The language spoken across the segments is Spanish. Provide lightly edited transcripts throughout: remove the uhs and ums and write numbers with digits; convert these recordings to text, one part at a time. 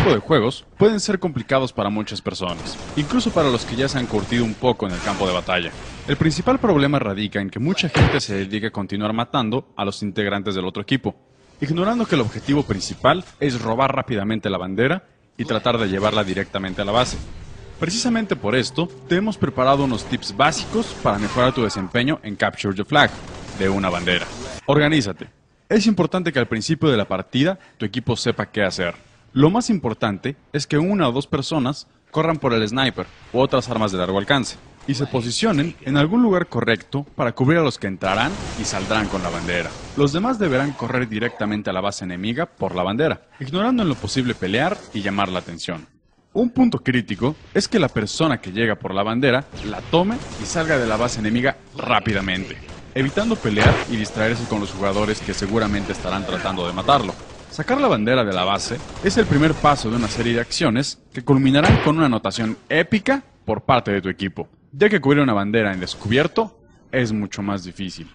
tipo de juegos pueden ser complicados para muchas personas, incluso para los que ya se han curtido un poco en el campo de batalla. El principal problema radica en que mucha gente se dedica a continuar matando a los integrantes del otro equipo, ignorando que el objetivo principal es robar rápidamente la bandera y tratar de llevarla directamente a la base. Precisamente por esto, te hemos preparado unos tips básicos para mejorar tu desempeño en Capture the Flag de una bandera. Organízate. Es importante que al principio de la partida tu equipo sepa qué hacer. Lo más importante es que una o dos personas corran por el sniper u otras armas de largo alcance y se posicionen en algún lugar correcto para cubrir a los que entrarán y saldrán con la bandera. Los demás deberán correr directamente a la base enemiga por la bandera, ignorando en lo posible pelear y llamar la atención. Un punto crítico es que la persona que llega por la bandera la tome y salga de la base enemiga rápidamente, evitando pelear y distraerse con los jugadores que seguramente estarán tratando de matarlo. Sacar la bandera de la base es el primer paso de una serie de acciones que culminarán con una anotación épica por parte de tu equipo, ya que cubrir una bandera en descubierto es mucho más difícil.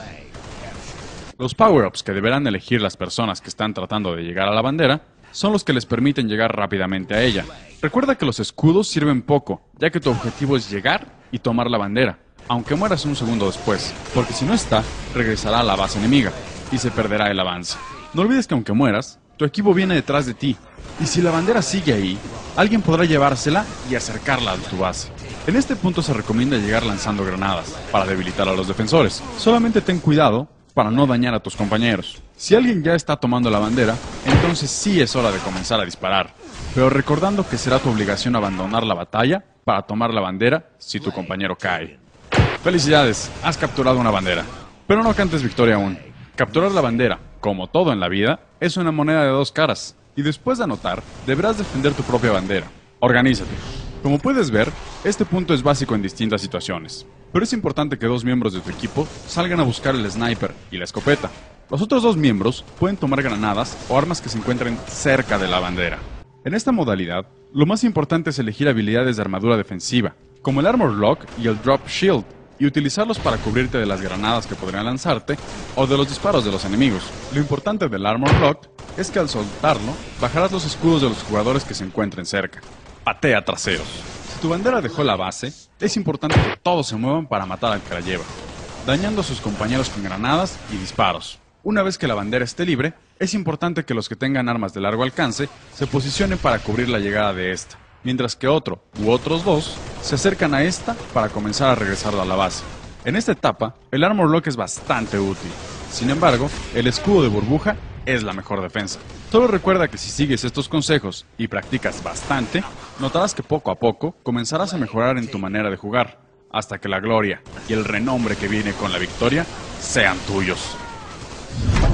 Los power-ups que deberán elegir las personas que están tratando de llegar a la bandera son los que les permiten llegar rápidamente a ella. Recuerda que los escudos sirven poco, ya que tu objetivo es llegar y tomar la bandera, aunque mueras un segundo después, porque si no está, regresará a la base enemiga y se perderá el avance. No olvides que aunque mueras, tu equipo viene detrás de ti, y si la bandera sigue ahí, alguien podrá llevársela y acercarla a tu base. En este punto se recomienda llegar lanzando granadas, para debilitar a los defensores. Solamente ten cuidado para no dañar a tus compañeros. Si alguien ya está tomando la bandera, entonces sí es hora de comenzar a disparar, pero recordando que será tu obligación abandonar la batalla para tomar la bandera si tu compañero cae. ¡Felicidades! Has capturado una bandera. Pero no cantes victoria aún. Capturar la bandera, como todo en la vida, es una moneda de dos caras, y después de anotar, deberás defender tu propia bandera. Organízate. Como puedes ver, este punto es básico en distintas situaciones, pero es importante que dos miembros de tu equipo salgan a buscar el sniper y la escopeta. Los otros dos miembros pueden tomar granadas o armas que se encuentren cerca de la bandera. En esta modalidad, lo más importante es elegir habilidades de armadura defensiva, como el Armor Lock y el Drop Shield, y utilizarlos para cubrirte de las granadas que podrían lanzarte o de los disparos de los enemigos. Lo importante del Armor Lock es que al soltarlo, bajarás los escudos de los jugadores que se encuentren cerca. Patea traseros. Si tu bandera dejó la base, es importante que todos se muevan para matar al que la lleva, dañando a sus compañeros con granadas y disparos. Una vez que la bandera esté libre, es importante que los que tengan armas de largo alcance se posicionen para cubrir la llegada de esta, mientras que otro u otros dos se acercan a esta para comenzar a regresar a la base. En esta etapa, el Armor Lock es bastante útil. Sin embargo, el escudo de burbuja es la mejor defensa. Solo recuerda que si sigues estos consejos y practicas bastante, notarás que poco a poco comenzarás a mejorar en tu manera de jugar, hasta que la gloria y el renombre que viene con la victoria sean tuyos.